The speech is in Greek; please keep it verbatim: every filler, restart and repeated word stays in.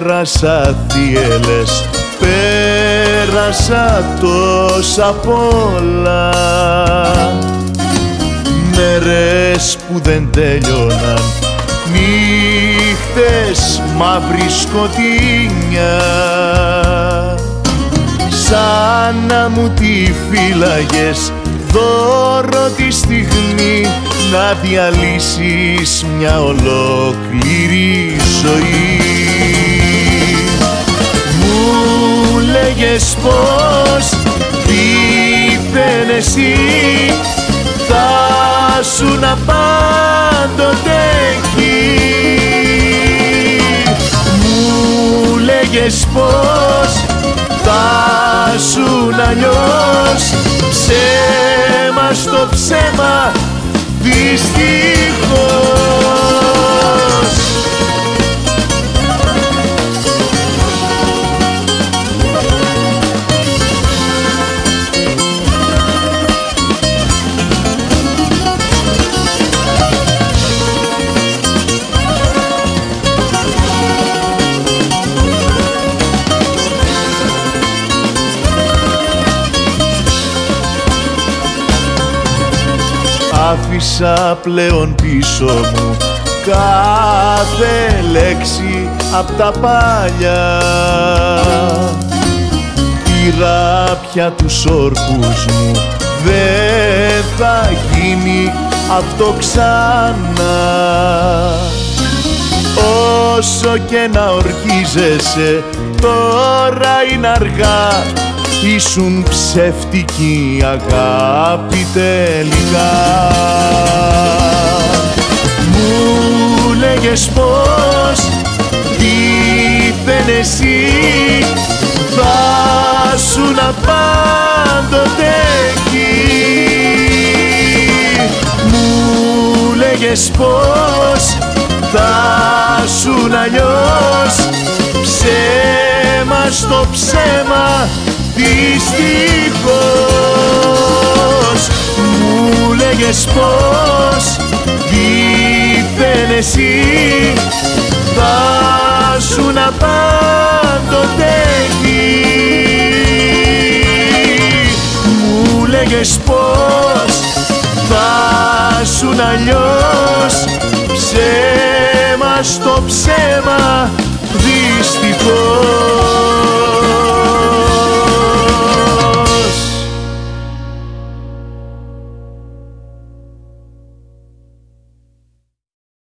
πέρασα θύελες, πέρασα τόσα πολλά, μέρες που δεν τέλειωναν, νύχτες μαύρη σκοτεινιά, σαν να μου τη φύλαγες δώρο τη στιγμή να διαλύσεις μια ολόκληρη ζωή. Μου λέγες πως δίθεν εσύ θα σου να πάντοτε εκεί. Μου λέγες πως θα σου να αλλιώς, ψέμα στο ψέμα δυστυχώς. Άφησα πλέον πίσω μου κάθε λέξη απ' τα παλιά, πήρα πια τους όρκους μου, δεν θα γίνει αυτό ξανά. Όσο και να ορκίζεσαι τώρα είναι αργά, ήσουν ψεύτικη αγάπη τελικά. Μου λέγες πως δίθεν εσύ θα σου να πάντοτε εκεί. Μου λέγες πως θα σου να αλλιώς, ψέμα στο ψέμα δυστυχώς. Μου λέγες πως δίθεν εσύ θα σου να πάντοτε εκεί. Μου λέγες πως θα σου να αλλιώς, ψέμα στο ψέμα